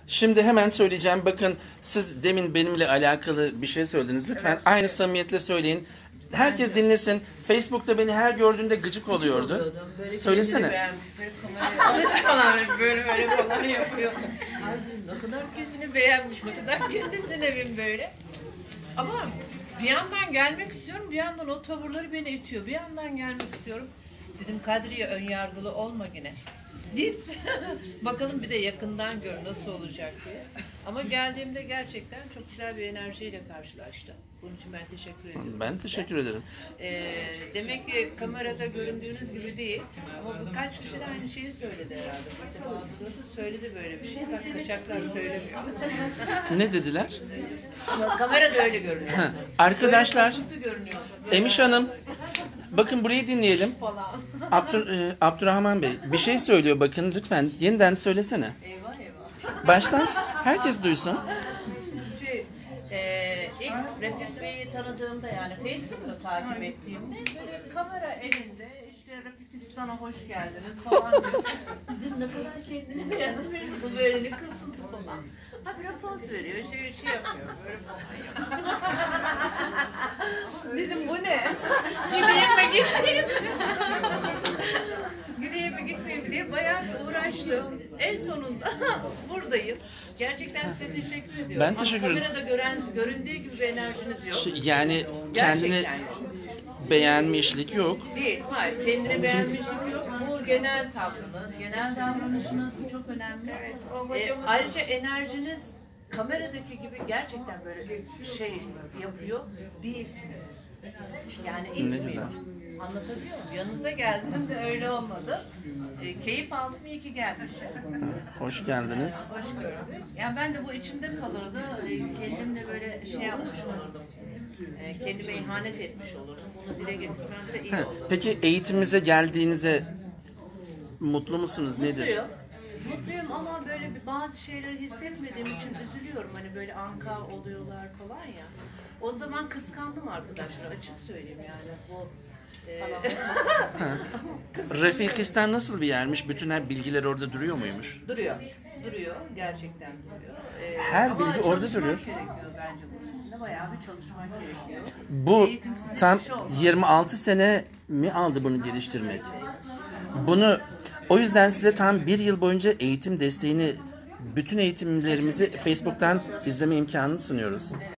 Şimdi hemen söyleyeceğim. Bakın siz demin benimle alakalı bir şey söylediniz. Lütfen aynı samimiyetle söyleyin. Herkes dinlesin. Facebook'ta beni her gördüğünde gıcık oluyordu. Söylesene. Falan böyle falan yapıyor. Ay ne kadar kesini beğenmiş, ne kadar kendinden emin böyle. Ama bir yandan gelmek istiyorum, bir yandan o tavırları beni itiyor. Bir yandan gelmek istiyorum. Dedim Kadriye ön yargılı olma yine. Git. Bakalım bir de yakından gör nasıl olacak diye. Ama geldiğimde gerçekten çok güzel bir enerjiyle karşılaştım. Bunun için ben teşekkür ediyorum. Ben size. teşekkür ederim. Demek ki kamerada göründüğünüz gibi değil. Ama birkaç kişi de aynı şeyi söyledi herhalde. Burada bazıları da söyledi böyle bir şey. Bak kaçaklar söylemiyor. Ne dediler? Ama kamerada öyle görünüyor. Arkadaşlar, Böyle kasıntı görünüyor. Emiş Hanım, bakın burayı dinleyelim. Falan. Abdurrahman Bey bir şey söylüyor, bakın lütfen yeniden söylesene. Eyvah eyvah. Baştan herkes duysun. İlk Refik Bey'i tanıdığımda yani Facebook'ta takip ettiğimde böyle kamera elinde işte Refikistan'a hoş geldiniz falan diyor. Dedim ne kadar kendini beğenmiş bu böyle ne kısıntı falan. Ha bir poz veriyor şey yapıyor böyle falan yapıyor. Dedim bu ne? Gideyim mi gitmeyeyim mi? Gideyim mi gitmeyeyim mi diye bayağı bir uğraştım. En sonunda buradayım. Gerçekten size teşekkür ediyorum. Ben teşekkür ederim. Kamerada göründüğü gibi bir enerjiniz yok. Yani kendini Gerçekten beğenmişlik yok. değil. Hayır. Kendini beğenmişlik yok. Bu genel tavrınız, genel davranışınız bu çok önemli. Evet, ayrıca enerjiniz kameradaki gibi gerçekten böyle şey yapıyor değilsiniz. Yani Ne itmiyor. güzel. Anlatabiliyor muyum? Yanınıza geldim de öyle olmadı. Keyif aldım, iyi ki gelmişim. Hoş geldiniz. Hoş gördük. Yani ben de bu içimde kalırdı. Kendimle böyle şey yapmış olurdum. Kendime ihanet etmiş olurdum. Bunu dile getirmem de iyi oldu. Peki eğitimimize geldiğinize mutlu musunuz? Nedir? Mutluyum ama böyle bazı şeyleri hissetmediğim için üzülüyorum. Hani böyle anka oluyorlar falan ya. O zaman kıskandım arkadaşlar. Açık söyleyeyim yani. Bu Refikistan nasıl bir yermiş? Bütün her bilgiler orada duruyor muymuş? duruyor. Duruyor. Gerçekten duruyor. Her Ama bilgi orada çalışmak duruyor. gerekiyor bence bunun üstünde. Bayağı bir çalışmak gerekiyor. Bu Eğitimsiz tam bir şey olmaz. 26 sene mi aldı bunu geliştirmek? Bunu o yüzden size tam bir yıl boyunca eğitim desteğini, bütün eğitimlerimizi Facebook'tan izleme imkanını sunuyoruz.